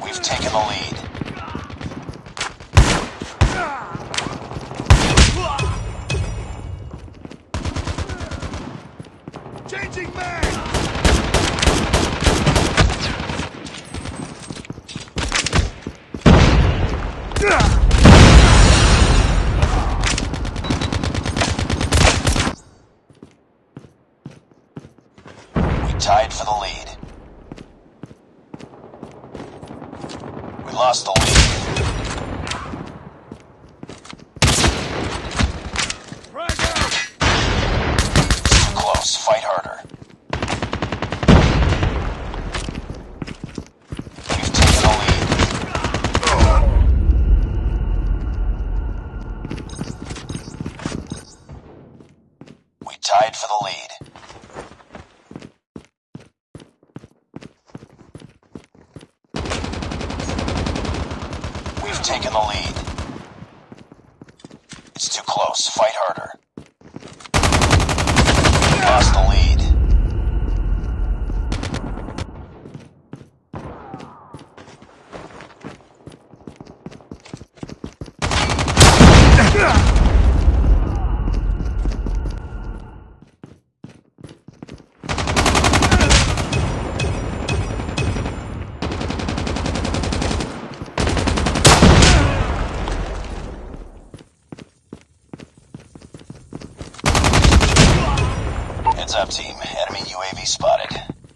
We've taken the lead. Changing mag! We tied for the lead. We lost the lead. Too close. Fight harder. We've taken the lead. We tied for the lead. We've taken the lead. It's too close. Fight harder. We lost the lead. Heads up, team. Enemy UAV spotted.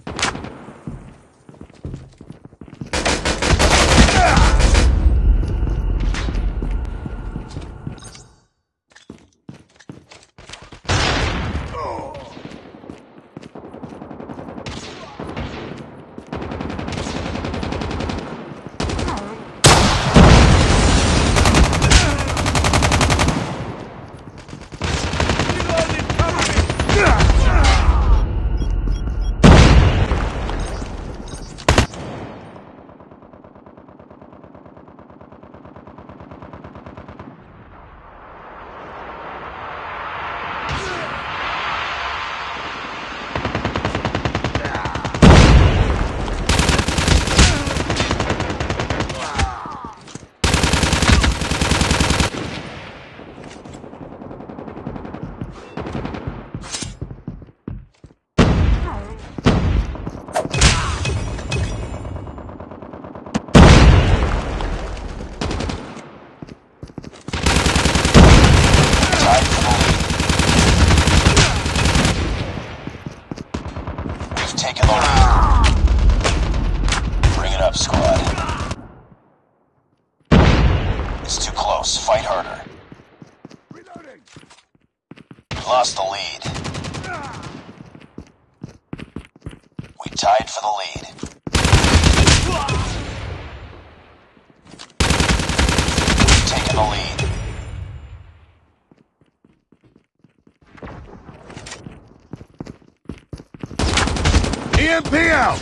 Taking the lead. Bring it up, squad. It's too close. Fight harder. Reloading. We lost the lead. We tied for the lead. We've taken the lead. EMP out!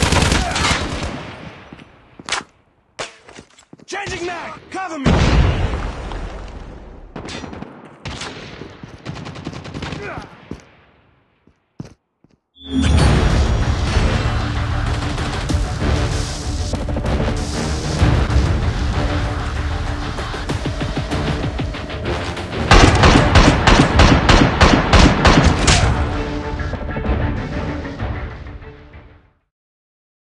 Changing mag! Cover me!